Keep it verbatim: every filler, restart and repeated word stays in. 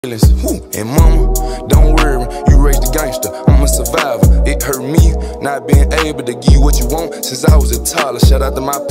Whew. And mama, don't worry, you raised a gangster, I'm a survivor. It hurt me not being able to give you what you want since I was a toddler. Shout out to my